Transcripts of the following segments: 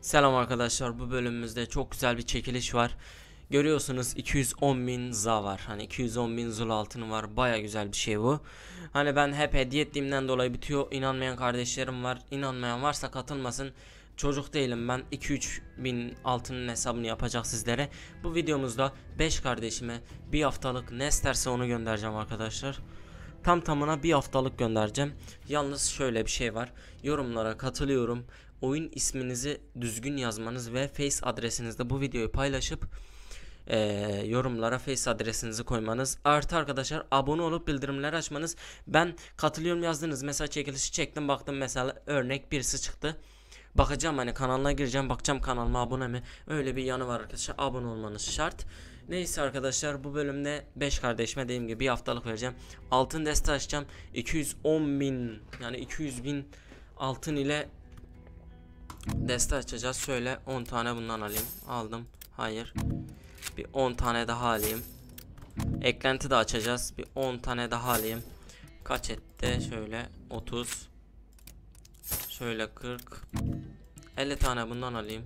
Selam arkadaşlar, bu bölümümüzde çok güzel bir çekiliş var. Görüyorsunuz 210.000 za var. Hani 210.000 zul altını var. Baya güzel bir şey bu. Hani ben hep hediye ettiğimden dolayı bitiyor. İnanmayan kardeşlerim var. İnanmayan varsa katılmasın. Çocuk değilim ben. 2-3 bin altının hesabını yapacak sizlere. Bu videomuzda 5 kardeşime bir haftalık ne isterse onu göndereceğim arkadaşlar. Tam tamına bir haftalık göndereceğim. Yalnız şöyle bir şey var. Yorumlara katılıyorum. Oyun isminizi düzgün yazmanız ve face adresinizde bu videoyu paylaşıp yorumlara face adresinizi koymanız. Artı arkadaşlar abone olup bildirimleri açmanız. Ben katılıyorum yazdınız. Mesela çekilişi çektim, baktım mesela örnek birisi çıktı. Bakacağım, hani kanalına gireceğim, bakacağım kanalıma abone mi. Öyle bir yanı var arkadaşlar. Abone olmanız şart. Neyse arkadaşlar, bu bölümde 5 kardeşime dediğim gibi bir haftalık vereceğim. Altın deste açacağım. 210.000 yani 200.000 altın ile deste açacağız. Şöyle 10 tane bundan alayım. Aldım. Hayır. Bir 10 tane daha alayım. Eklenti de açacağız. Bir 10 tane daha alayım. Kaç etti? Şöyle 30. Şöyle 40. 50 tane bundan alayım.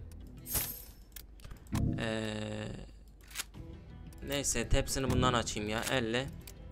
Neyse hepsini bundan açayım ya. 50.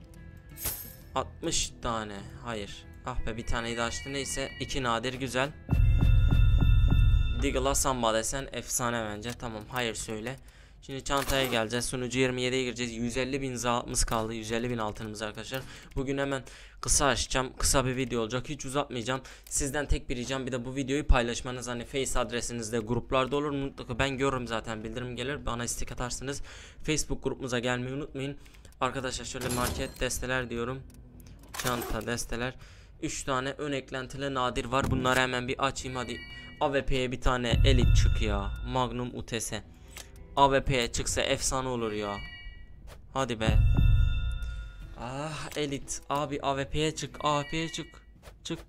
60 tane. Hayır. Ah be, bir taneyi de açtı. Neyse 2 nadir, güzel. Diggle'a samba desen efsane bence. Tamam, hayır söyle. Şimdi çantaya geleceğiz. Sunucu 27'ye gireceğiz. 150.000 zalımız kaldı. 150.000 altınımız arkadaşlar. Bugün hemen kısa açacağım. Kısa bir video olacak. Hiç uzatmayacağım. Sizden tek bir ricam, bir de bu videoyu paylaşmanız. Hani face adresinizde gruplarda olur. Mutlaka ben görürüm zaten. Bildirim gelir. Bana istek atarsınız. Facebook grubumuza gelmeyi unutmayın. Arkadaşlar şöyle market desteler diyorum. Çanta desteler. 3 tane ön eklentili nadir var. Bunları hemen bir açayım hadi. AWP'ye bir tane elit çık ya. Magnum UTS. AWP'ye çıksa efsane olur ya. Hadi be. Ah elit. Abi AWP'ye çık. AWP'ye çık. Çık.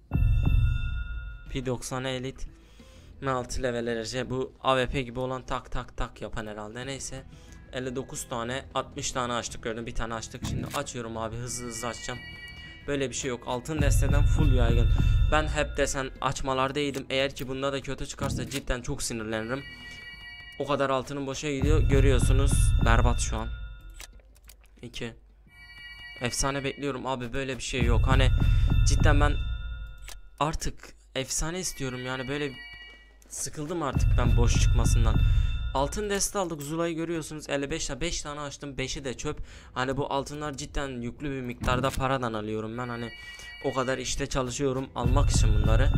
P90 elit. 6 level enerji. Bu AWP gibi olan tak tak tak yapan herhalde. Neyse. 59 tane 60 tane açtık, gördüm, bir tane açtık. Şimdi açıyorum abi, hızlı hızlı açacağım. Böyle bir şey yok. Altın desteden full yaygın. Ben hep desen açmalardaydım. Eğer ki bunda da kötü çıkarsa cidden çok sinirlenirim. O kadar altının boşa gidiyor. Görüyorsunuz. Berbat şu an. 2. Efsane bekliyorum abi, böyle bir şey yok. Hani cidden ben artık efsane istiyorum yani, böyle sıkıldım artık ben boş çıkmasından. Altın deste aldık. Zula'yı görüyorsunuz. 55'te 5 tane açtım. 5'i de çöp. Hani bu altınlar cidden yüklü bir miktarda paradan alıyorum ben. Hani o kadar işte çalışıyorum almak için bunları.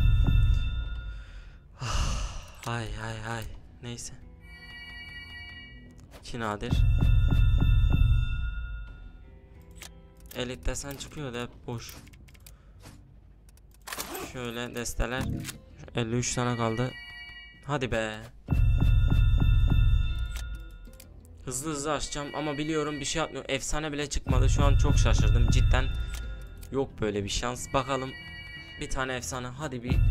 Hay hay hay. Neyse. 2 nadir. Elit desen çıkıyor da hep boş. Şöyle desteler. 53 tane kaldı. Hadi be. Hızlı hızlı açacağım ama biliyorum bir şey yapmıyor. Efsane bile çıkmadı. Şu an çok şaşırdım. Cidden yok böyle bir şans. Bakalım. Bir tane efsane. Hadi bir.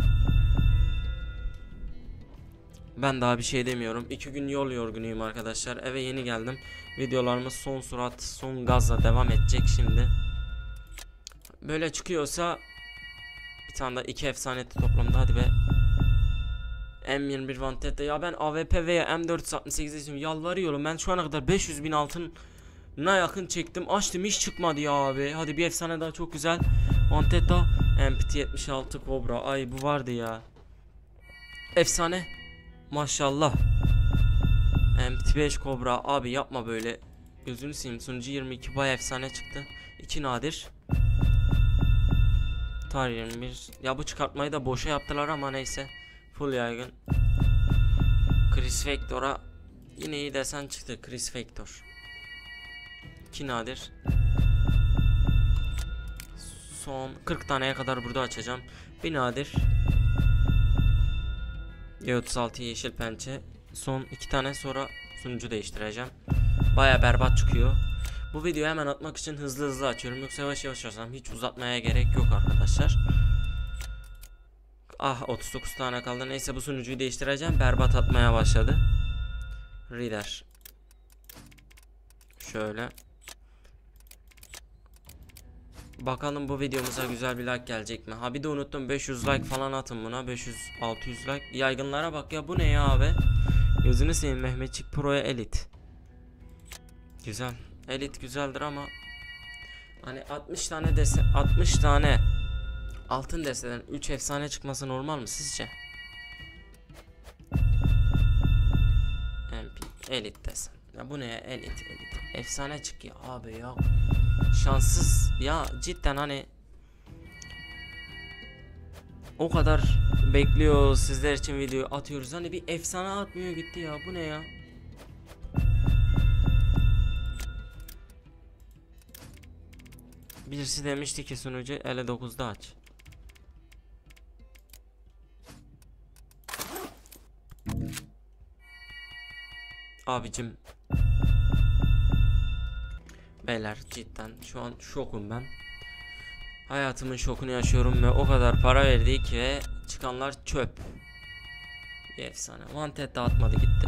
Ben daha bir şey demiyorum. 2 gün yol yorgunuyum arkadaşlar. Eve yeni geldim. Videolarımız son surat, son gazla devam edecek şimdi. Böyle çıkıyorsa bir tane daha 2 efsane toplamda. Hadi be. M21 Vantet'te ya, ben AWP veya M468 istiyorum. Yalvarıyorum. Ben şu ana kadar 500.000 altın yakın çektim. Açtım, hiç çıkmadı ya abi. Hadi bir efsane daha, çok güzel. Vantetta MPT76 Cobra. Ay bu vardı ya. Efsane. Maşallah. MPT5 Cobra. Abi yapma böyle. Gözünü seveyim. Sunucu 22 baya efsane çıktı. 2 nadir. Tar 21. Ya bu çıkartmayı da boşa yaptılar ama neyse. Full yaygın. Chris Vector'a yine iyi desen çıktı. Chris Vector. 2 nadir. Son 40 taneye kadar burada açacağım. 1 nadir. G36 yeşil pençe. Son 2 tane, sonra sunucu değiştireceğim. Baya berbat çıkıyor. Bu videoyu hemen atmak için hızlı hızlı açıyorum. Yoksa yavaş yavaş açsam hiç uzatmaya gerek yok arkadaşlar. Ah 39 tane kaldı. Neyse bu sunucuyu değiştireceğim. Berbat atmaya başladı. Reader. Şöyle. Bakalım bu videomuza güzel bir like gelecek mi? Ha bir de unuttum, 500 like falan atın buna. 500-600 like. Yaygınlara bak ya, bu ne ya abi? Gözünü seveyim, Mehmetçik Pro'ya elit. Güzel. Elit güzeldir ama hani 60 tane dese, 60 tane altın desteden 3 efsane çıkması normal mi sizce? MP elit desen. Ya bu ne ya, elit. Efsane çık ya abi ya. Şanssız ya cidden, hani o kadar bekliyor sizler için video atıyoruz, hani bir efsane atmıyor gitti ya, bu ne ya? Birisi demişti ki sunucu 59'da aç. Abicim, beyler cidden şu an şokum ben. Hayatımın şokunu yaşıyorum ve o kadar para verdik ve çıkanlar çöp. Bir efsane. Wanted dağıtmadı gitti.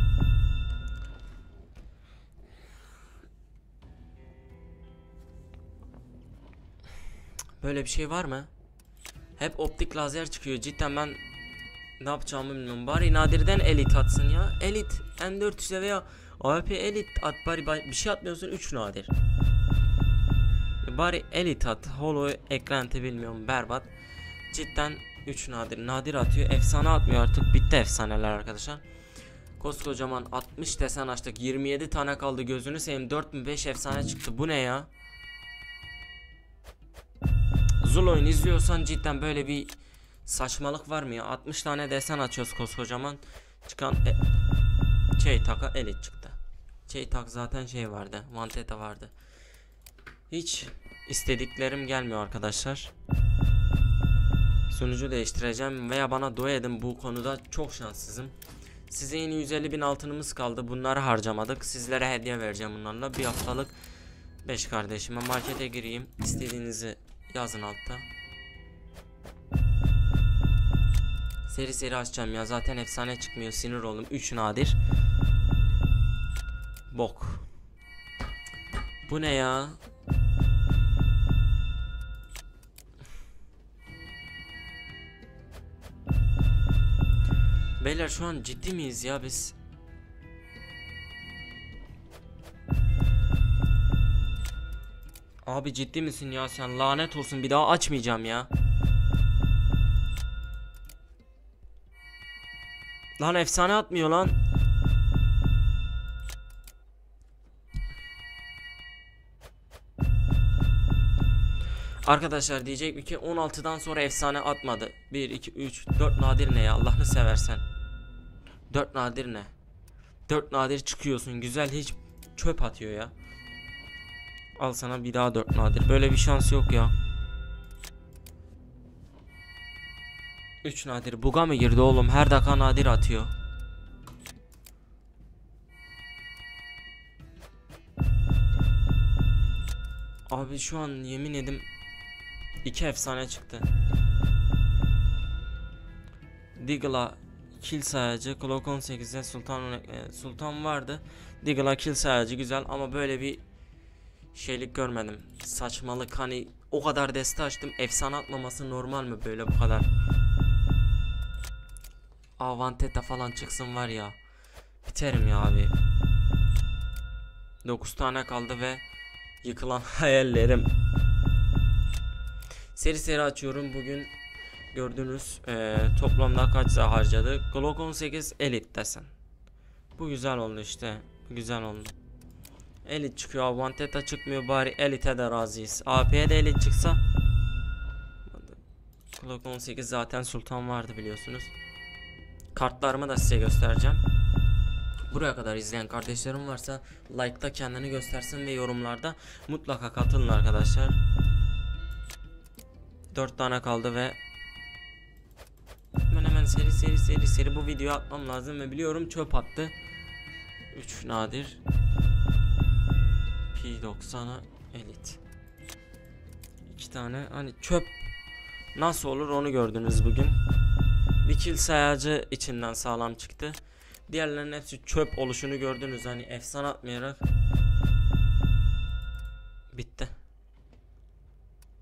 Böyle bir şey var mı? Hep optik lazer çıkıyor. Cidden ben ne yapacağımı bilmiyorum. Bari nadirden elit atsın ya. Elit. M400'e veya AWP elit at. Bari bir şey atmıyorsun, 3 nadir. Bari elit at. Holo eklenti bilmiyorum, berbat. Cidden 3 nadir. Nadir atıyor. Efsane atmıyor artık. Bitti efsaneler arkadaşlar. Koskocaman 60 desen açtık. 27 tane kaldı, gözünü seveyim. 4005 efsane çıktı. Bu ne ya? Zul oyun izliyorsan cidden böyle bir saçmalık var mı ya? 60 tane desen açıyoruz koskocaman. Çıkan Taka elit çıktı. Tak zaten şey vardı. Vanteta vardı. Hiç istediklerim gelmiyor arkadaşlar. Sunucu değiştireceğim veya bana dua edin, bu konuda çok şanssızım. Size yeni 150.000 altınımız kaldı. Bunları harcamadık. Sizlere hediye vereceğim bunlarla. Bir haftalık 5 kardeşime markete gireyim. İstediğinizi yazın altta. Seri açacağım ya. Zaten efsane çıkmıyor. Sinir oldum. 3 nadir. Bok. Bu ne ya? Beyler şu an ciddi miyiz ya biz? Abi ciddi misin ya sen? Lanet olsun, bir daha açmayacağım ya. Lan efsane atmıyor lan. Arkadaşlar diyecek ki 16'dan sonra efsane atmadı. 1 2 3 4 nadir ne ya, Allah'ını seversen. 4 nadir ne? 4 nadir çıkıyorsun güzel, hiç çöp atıyor ya. Al sana bir daha 4 nadir. Böyle bir şans yok ya. 3 nadir. Buga mı girdi oğlum? Her dakika nadir atıyor. Abi şu an yemin edim 2 efsane çıktı. Diggle'a kill sayacı, Glock 18'de Sultan vardı. Diggle'a kill sayacı güzel ama böyle bir şeylik görmedim. Saçmalık, hani o kadar deste açtım, efsane atmaması normal mi böyle bu kadar? Avanteta falan çıksın var ya, biterim ya abi. 9 tane kaldı ve yıkılan hayallerim. Seri açıyorum bugün. Gördünüz toplamda kaç saat harcadı. Glock 18 Elite desen. Bu güzel oldu işte. Güzel oldu. Elite çıkıyor. Vanteta çıkmıyor. Bari Elite'e de razıyız. AP'ye de Elite çıksa. Glock 18 zaten Sultan vardı biliyorsunuz. Kartlarımı da size göstereceğim. Buraya kadar izleyen kardeşlerim varsa like'ta kendini göstersin ve yorumlarda mutlaka katılın arkadaşlar. 4 tane kaldı ve hemen seri bu videoyu atmam lazım ve biliyorum çöp attı. 3 nadir P90'a Elite. 2 tane hani çöp nasıl olur onu gördünüz bugün. Bir kill sayacı içinden sağlam çıktı. Diğerlerinin hepsi çöp oluşunu gördünüz, hani efsane atmayarak bitti.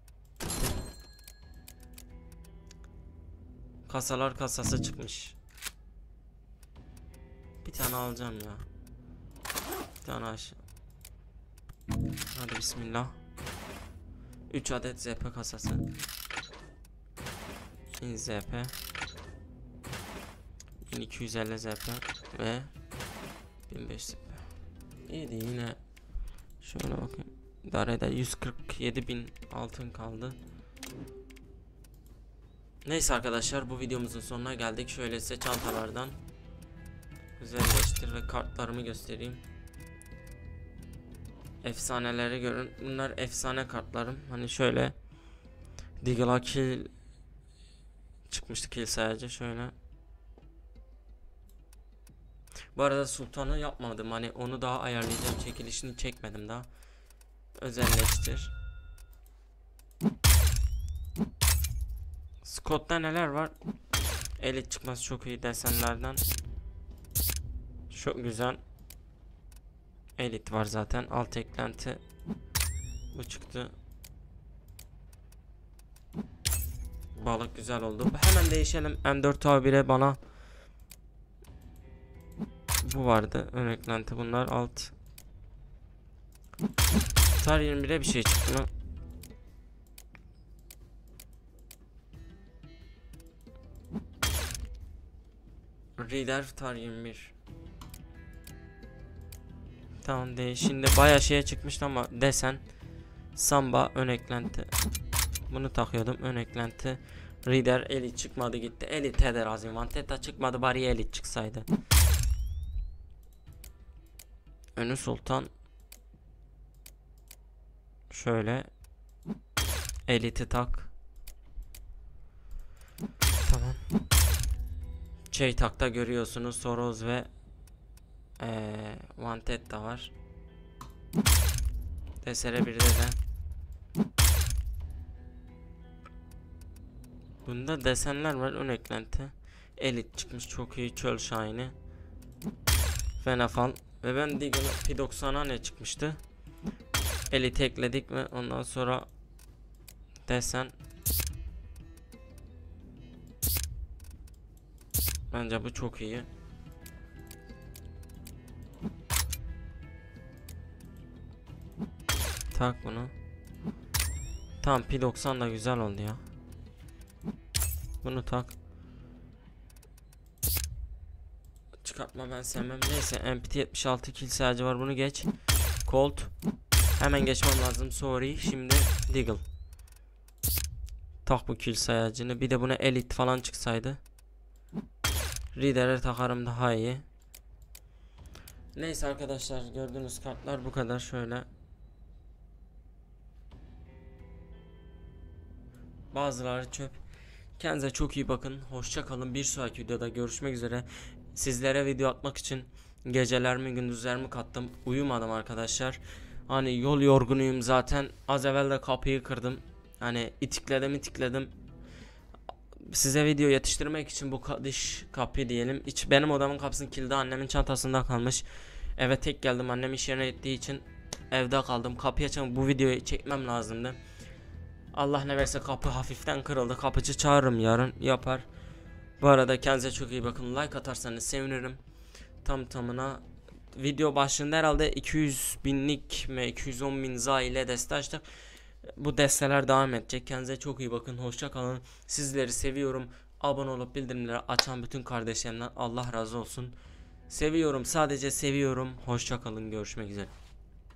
Kasalar kasası çıkmış. Bir tane alacağım ya. Bir tane aşağı. Hadi bismillah. 3 adet ZP kasası. 1000 ZP. 1250 ZP ve 1500 ZP. İyiydi yine. Şöyle bakayım. İdarede 147.000 altın kaldı. Neyse arkadaşlar, bu videomuzun sonuna geldik. Şöyle size çantalardan güzelleştir ve kartlarımı göstereyim. Efsaneleri görün. Bunlar efsane kartlarım. Hani şöyle Digla kill çıkmıştı, kill sayacı şöyle. Bu arada sultanı yapmadım. Hani onu daha ayarlayacağım. Çekilişini çekmedim daha. Özelleştir. Scott'ta neler var? Elit çıkması çok iyi desenlerden. Çok güzel. Elit var zaten. Alt eklenti. Bu çıktı. Balık güzel oldu. Hemen değişelim. M4A1'e bana bu vardı. Ön eklenti bunlar. Alt. Tar 21'e bir şey çıktı mı? Reader Tar 21. Tamam değil. Şimdi bayağı şeye çıkmıştı ama desen. Samba ön eklenti. Bunu takıyordum. Ön eklenti. Reader Elite çıkmadı gitti. Elite de razıyım. Vantetta çıkmadı, bari Elite çıksaydı. Önü Sultan. Şöyle. Elite tak. Tamam. Takta görüyorsunuz. Soros ve Vantetta var. DSR 1'de de. Bunda desenler var. Ön eklenti. Elit çıkmış. Çok iyi. Çöl Şahini. Fenafal. Ve ben Deagle P90'a ne çıkmıştı? Elite ekledik ve ondan sonra desen. Bence bu çok iyi. Tak bunu. Tamam, P90 da güzel oldu ya. Bunu tak. Çıkartma ben sevmem. Neyse, MPT 76 kill sadece var, bunu geç. Colt. Hemen geçmem lazım, sorry. Şimdi Deagle. Tak bu kill sayacını. Bir de buna Elite falan çıksaydı. Reader'e takarım daha iyi. Neyse arkadaşlar, gördüğünüz kartlar bu kadar. Şöyle. Bazıları çöp. Kendinize çok iyi bakın. Hoşça kalın. Bir sonraki videoda görüşmek üzere. Sizlere video atmak için gecelerimi gündüzlerimi kattım. Uyumadım arkadaşlar. Hani yol yorgunuyum zaten. Az evvel de kapıyı kırdım. Hani itikledim. Size video yetiştirmek için bu dış kapı diyelim. Benim odamın kapısının kilidi annemin çantasında kalmış. Eve tek geldim. Annem iş yerine gittiği için evde kaldım. Kapıyı açalım. Bu videoyu çekmem lazımdı. Allah ne verse kapı hafiften kırıldı. Kapıcı çağırırım, yarın yapar. Bu arada kendinize çok iyi bakın. Like atarsanız sevinirim. Tam tamına video başında herhalde 200 binlik mi 210 bin za ile deste açtık. Bu desteler devam edecek. Kendinize çok iyi bakın. Hoşça kalın. Sizleri seviyorum. Abone olup bildirimleri açan bütün kardeşlerimden Allah razı olsun. Seviyorum. Sadece seviyorum. Hoşça kalın. Görüşmek üzere.